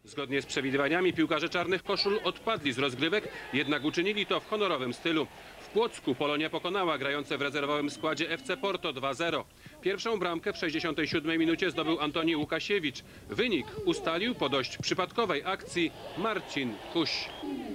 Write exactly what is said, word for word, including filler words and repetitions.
Zgodnie z przewidywaniami piłkarze czarnych koszul odpadli z rozgrywek, jednak uczynili to w honorowym stylu. W Płocku Polonia pokonała grające w rezerwowym składzie F C Porto dwa zero. Pierwszą bramkę w sześćdziesiątej siódmej minucie zdobył Antoni Łukasiewicz. Wynik ustalił po dość przypadkowej akcji Marcin Kuś.